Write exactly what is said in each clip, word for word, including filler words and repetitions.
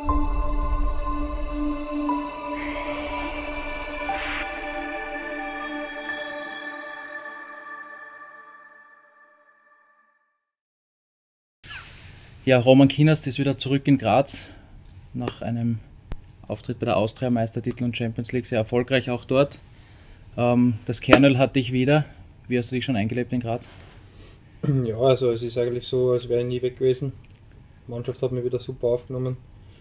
Ja, Roman Kinast ist wieder zurück in Graz nach einem Auftritt bei der Austria, Meistertitel und Champions League, sehr erfolgreich auch dort. Ähm, das Kernöl hat dich wieder. Wie hast du dich schon eingelebt in Graz? Ja, also es ist eigentlich so, als wäre ich nie weg gewesen. Die Mannschaft hat mich wieder super aufgenommen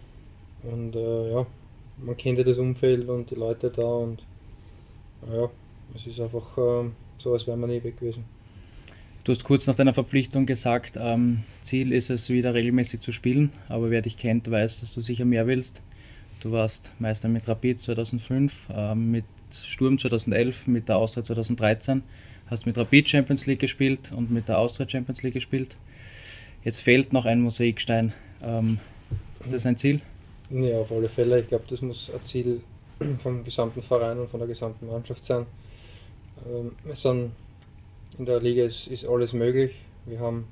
und äh, ja, man kennt ja das Umfeld und die Leute da und ja, es ist einfach äh, so, als wäre man nie weg gewesen. Du hast kurz nach deiner Verpflichtung gesagt, ähm, Ziel ist es, wieder regelmäßig zu spielen, aber wer dich kennt, weiß, dass du sicher mehr willst. Du warst Meister mit Rapid zweitausendfünf, ähm, mit Sturm zweitausendelf, mit der Austria zweitausenddreizehn, hast mit Rapid Champions League gespielt und mit der Austria Champions League gespielt. Jetzt fehlt noch ein Mosaikstein. Ähm, ist das ein Ziel? Ja, auf alle Fälle. Ich glaube, das muss ein Ziel vom gesamten Verein und von der gesamten Mannschaft sein. Ähm, wir sind in der Liga ist, ist alles möglich. Wir haben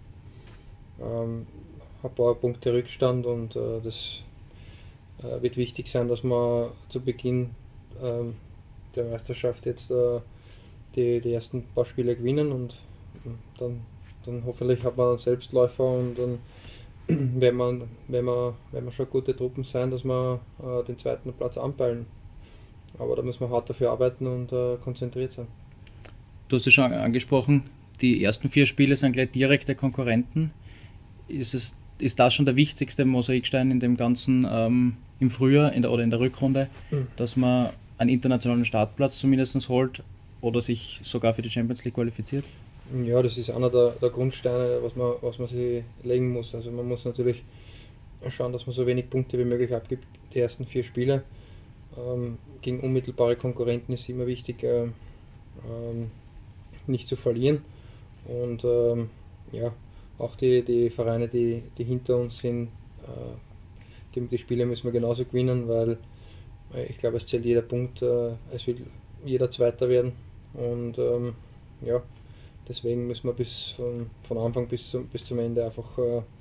ähm, ein paar Punkte Rückstand und äh, das äh, wird wichtig sein, dass wir zu Beginn ähm, der Meisterschaft jetzt äh, die, die ersten paar Spiele gewinnen und dann, dann hoffentlich hat man einen Selbstläufer und dann wenn man, wenn man, wenn man schon gute Truppen sein, dass wir äh, den zweiten Platz anpeilen. Aber da müssen wir hart dafür arbeiten und äh, konzentriert sein. Du hast es schon angesprochen, die ersten vier Spiele sind gleich direkte Konkurrenten. Ist, es, ist das schon der wichtigste Mosaikstein in dem Ganzen ähm, im Frühjahr in der, oder in der Rückrunde, mhm. dass man einen internationalen Startplatz zumindest holt oder sich sogar für die Champions League qualifiziert? Ja, das ist einer der, der Grundsteine, was man, was man sich legen muss. Also man muss natürlich schauen, dass man so wenig Punkte wie möglich abgibt, die ersten vier Spiele. Ähm, gegen unmittelbare Konkurrenten ist immer wichtig, äh, ähm, nicht zu verlieren. Und ähm, ja, auch die, die Vereine, die, die hinter uns sind, äh, die, die Spiele müssen wir genauso gewinnen, weil äh, ich glaube, es zählt jeder Punkt, äh, es will jeder Zweiter werden. Und ähm, ja, deswegen müssen wir bis von, von Anfang bis zum, bis zum Ende einfach äh, äh,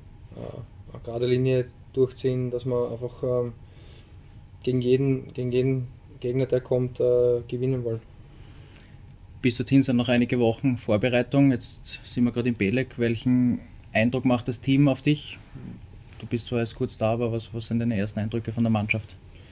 eine gerade Linie durchziehen, dass wir einfach äh, gegen, jeden, gegen jeden Gegner, der kommt, äh, gewinnen wollen. Bis dorthin sind noch einige Wochen Vorbereitung. Jetzt sind wir gerade in Belek. Welchen Eindruck macht das Team auf dich? Du bist zwar erst kurz da, aber was, was sind deine ersten Eindrücke von der Mannschaft?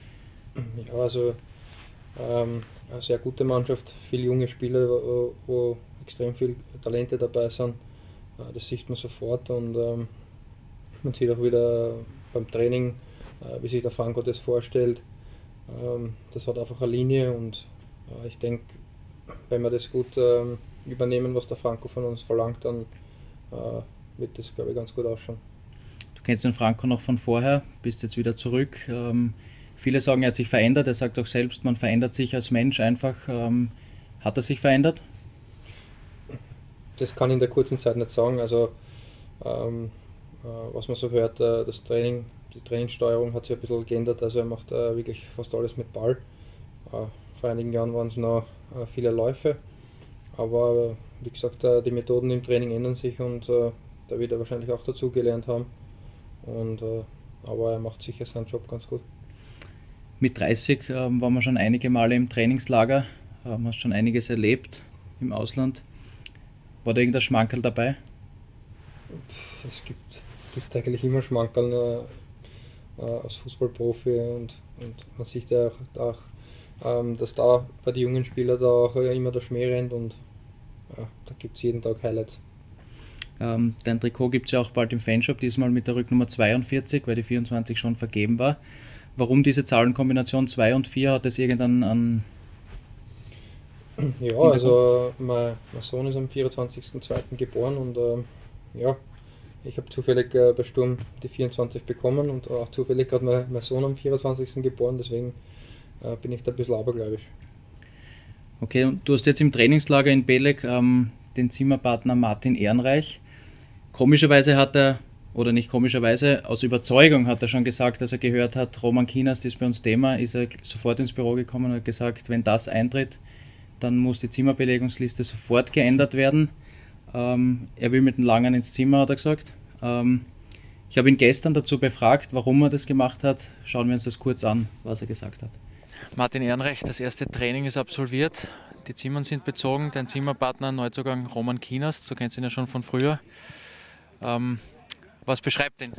Ja, also ähm, eine sehr gute Mannschaft, viele junge Spieler, wo, wo extrem viele Talente dabei sind. Das sieht man sofort und ähm, man sieht auch wieder beim Training, äh, wie sich der Franco das vorstellt. Ähm, das hat einfach eine Linie und äh, ich denke, wenn wir das gut ähm, übernehmen, was der Franco von uns verlangt, dann äh, wird das, glaube ich, ganz gut ausschauen. Du kennst den Franco noch von vorher, bist jetzt wieder zurück. Ähm, viele sagen, er hat sich verändert. Er sagt auch selbst, man verändert sich als Mensch einfach. Ähm, hat er sich verändert? Das kann ich in der kurzen Zeit nicht sagen. Also ähm, äh, was man so hört, äh, das Training, die Trainingssteuerung hat sich ein bisschen geändert. Also er macht äh, wirklich fast alles mit Ball. Äh, vor einigen Jahren waren es noch äh, viele Läufe. Aber äh, wie gesagt, äh, die Methoden im Training ändern sich und äh, da wird er wahrscheinlich auch dazu gelernt haben. Und, äh, aber er macht sicher seinen Job ganz gut. Mit dreißig ähm, waren wir schon einige Male im Trainingslager, ähm, hast schon einiges erlebt im Ausland. War da irgendein Schmankerl dabei? Es gibt, gibt eigentlich immer Schmankerl äh, als Fußballprofi und, und man sieht ja auch, auch ähm, dass da bei den jungen Spielern da auch immer der Schmäh rennt und ja, da gibt es jeden Tag Highlights. Ähm, dein Trikot gibt es ja auch bald im Fanshop, diesmal mit der Rücknummer zweiundvierzig, weil die vierundzwanzig schon vergeben war. Warum diese Zahlenkombination zwei und vier? Hat das irgendeinen an Ja, also mein, mein Sohn ist am vierundzwanzigsten zweiten geboren und äh, ja, ich habe zufällig äh, bei Sturm die vierundzwanzig bekommen und auch zufällig hat mein, mein Sohn am vierundzwanzigsten geboren, deswegen äh, bin ich da ein bisschen abergläubisch. Okay, und du hast jetzt im Trainingslager in Belek ähm, den Zimmerpartner Martin Ehrenreich. Komischerweise hat er, oder nicht komischerweise, aus Überzeugung hat er schon gesagt, dass er gehört hat, Roman Kinast ist bei uns Thema, ist er sofort ins Büro gekommen und hat gesagt, wenn das eintritt, dann muss die Zimmerbelegungsliste sofort geändert werden. Ähm, er will mit den Langen ins Zimmer, hat er gesagt. Ähm, Ich habe ihn gestern dazu befragt, warum er das gemacht hat. Schauen wir uns das kurz an, was er gesagt hat. Martin Ehrenreich, das erste Training ist absolviert. Die Zimmern sind bezogen. Dein Zimmerpartner, Neuzugang Roman Kienast, so kennst du ihn ja schon von früher. Ähm, was beschreibt ihn?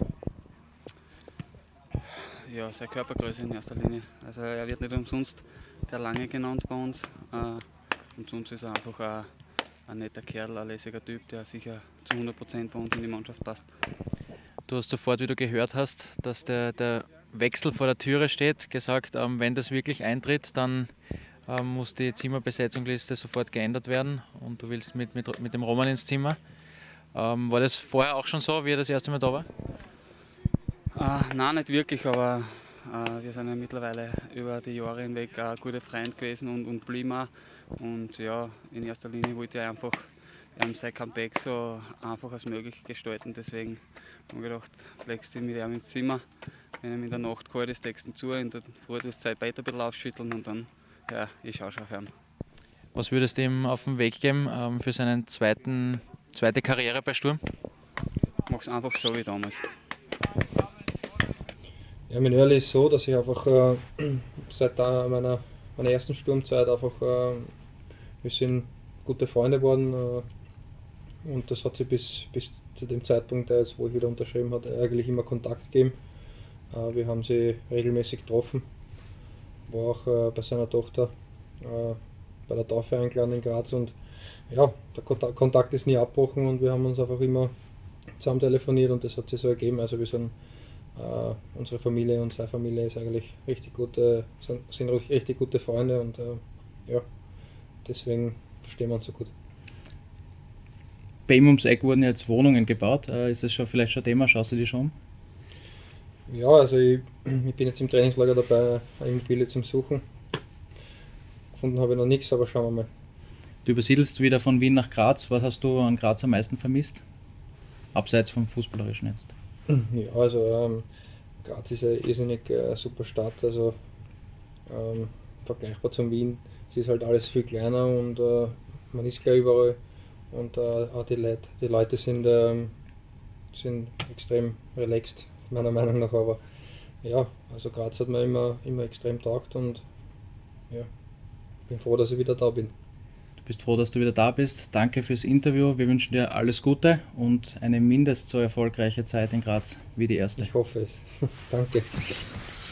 Ja, seine Körpergröße in erster Linie. Also er wird nicht umsonst der Lange genannt bei uns. Und sonst ist er einfach ein, ein netter Kerl, ein lässiger Typ, der sicher zu hundert Prozent bei uns in die Mannschaft passt. Du hast sofort, wie du gehört hast, dass der, der Wechsel vor der Türe steht, gesagt, ähm, wenn das wirklich eintritt, dann ähm, muss die Zimmerbesetzungsliste sofort geändert werden und du willst mit, mit, mit dem Roman ins Zimmer. Ähm, war das vorher auch schon so, wie er das erste Mal da war? Äh, nein, nicht wirklich, aber äh, wir sind ja mittlerweile über die Jahre hinweg ein guter Freund gewesen und, und blieben auch. Und ja, in erster Linie wollte ich einfach ähm, sein Comeback so einfach als möglich gestalten. Deswegen habe ich gedacht, legst du mit ihm ins Zimmer. Wenn er in der Nacht kalt ist, deckst du ihn zu, in der Früh das Zeit weiter ein bisschen aufschütteln und dann, ja, ich schaue schon auf ihn. Was würdest du ihm auf den Weg geben ähm, für seine zweite Karriere bei Sturm? Mach es einfach so wie damals. Ja, mein Early ist so, dass ich einfach äh, seit da meiner, meiner ersten Sturmzeit einfach, äh, wir sind gute Freunde geworden äh, und das hat sich bis, bis zu dem Zeitpunkt, jetzt, wo ich wieder unterschrieben habe, eigentlich immer Kontakt gegeben. Äh, wir haben sie regelmäßig getroffen, war auch äh, bei seiner Tochter äh, bei der Taufe eingeladen in Graz und ja, der Kontakt, Kontakt ist nie abgebrochen und wir haben uns einfach immer zusammen telefoniert und das hat sich so ergeben. Also wir sind Uh, unsere Familie und seine Familie ist eigentlich richtig gute, sind, sind richtig gute Freunde und uh, ja, deswegen verstehen wir uns so gut. Bei ihm ums Eck wurden jetzt Wohnungen gebaut. Uh, ist das schon vielleicht schon Thema? Schaust du die schon? Ja, also ich, ich bin jetzt im Trainingslager dabei, eine Immobilie zum Suchen. Gefunden habe ich noch nichts, aber schauen wir mal. Du übersiedelst wieder von Wien nach Graz. Was hast du an Graz am meisten vermisst? Abseits vom Fußballerischen jetzt. Ja, also ähm, Graz ist eine irrsinnig äh, super Stadt, also ähm, vergleichbar zum Wien. Es ist halt alles viel kleiner und äh, man ist gleich überall und äh, auch die Leute, die Leute sind, ähm, sind extrem relaxed, meiner Meinung nach, aber ja, also Graz hat mir immer, immer extrem taugt und ja, bin froh, dass ich wieder da bin. Du bist froh, dass du wieder da bist. Danke fürs Interview. Wir wünschen dir alles Gute und eine mindest so erfolgreiche Zeit in Graz wie die erste. Ich hoffe es. Danke.